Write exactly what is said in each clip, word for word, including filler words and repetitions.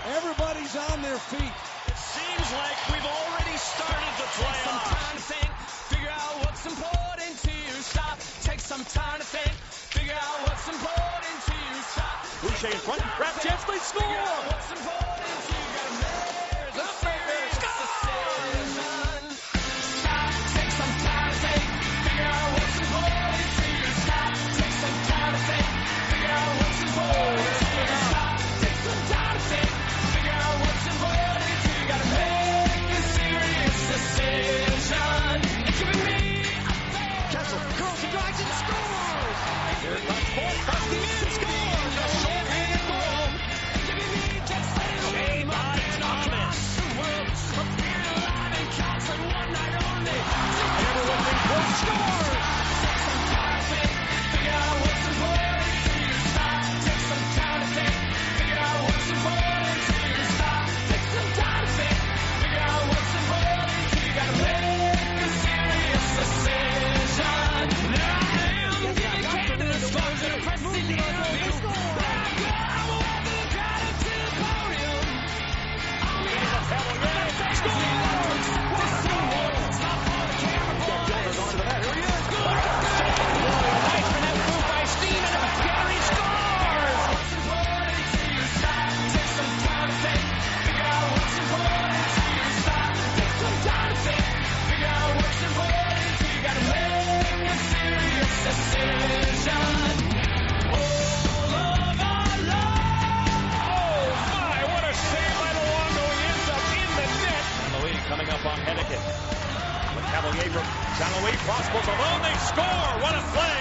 Everybody's on their feet. It seems like we've already started the playoffs. Take some time to think, figure out what's important to you. Stop, take some time to think, figure out what's important to you. Stop. Boucher in front, grab chance, they score! Figure out what's important to you. Gotta make a serious decision. Stop, take some time to think, figure out what's important to you. Stop, take some time to think, figure out what's important to you. Stop, take some time to think, figure out what's important to you. Gotta make a serious decision. It's giving me a fair. Kessel curls and drives and scores! Here it comes, Ford, busting in, scores! A shorthand goal! Giving me just a Made by Thomas. the world. I'm feeling alive and counts on one night only. And everyone thinks, Ford scores! Take some time to think, figure out what's important to you. Stop, take some time to think, figure out what's important to you. Stop, take some time to think, figure out what's important to you. Gotta make a serious decision. Now I am giving candor disclosure to press the interview. I'm walking the crowd up to the podium. I'm gonna tell you, scores! This is the one. Stop for the camera, boys. Jones onto the net, here he is! Nice for that move by Steven, and Gary scores! What's important to you? Stop, take some time to think, figure out what's important to you. Stop, take some time to think, figure out what's important to you. Gotta make a serious decision. All of our love. Oh my, what a save by Luongo. He ends up in the net. Louis coming up on Henneken. With Cavalier from Jean Louis, Prosper's alone, they score! What a play!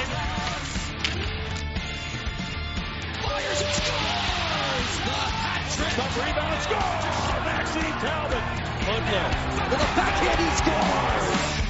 Fires and scores! The hat trick. Tough rebound, score! Maxine Talbot. Ludlow. With a backhand, he scores!